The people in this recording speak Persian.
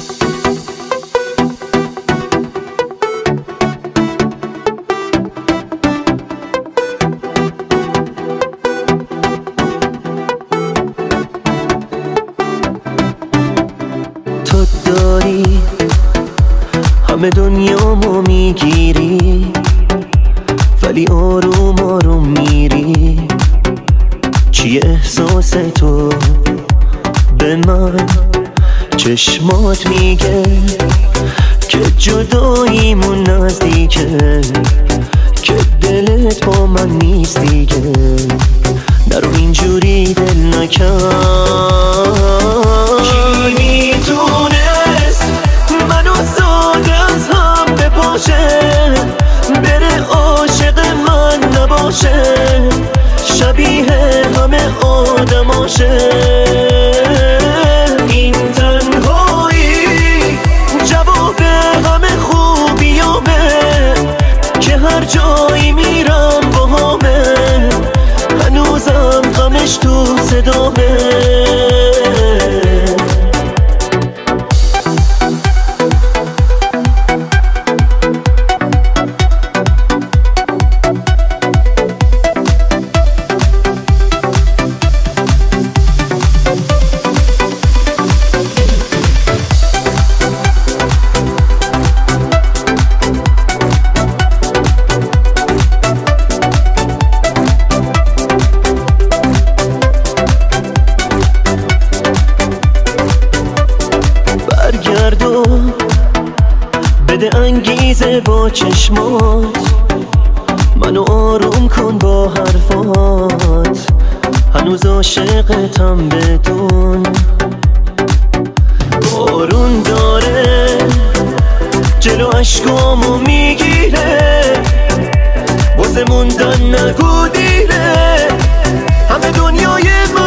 تو داری همه دنیامو میگیری، ولی آروم آروم میری. چیه احساس تو به من؟ چشمات میگه که جداییمون نزدیکه، که دلت با من نیست دیگه. نرو اینجوری دل نکن. کی میتونست منو ساده از هم بپاشه، بره عاشق من نباشه، شبیه همه آدماشه. این تنهایی جواب همه خوبیامه، که هر جایی میرم باهامه، هنوزم غمش تو صدامه. بده انگیزه با چشمات، منو آروم کن با حرفات. هنوز عاشقتم بدون. بارون داره جلو عشقامو میگیره، واسه موندن نگو دیره. همه دنیای من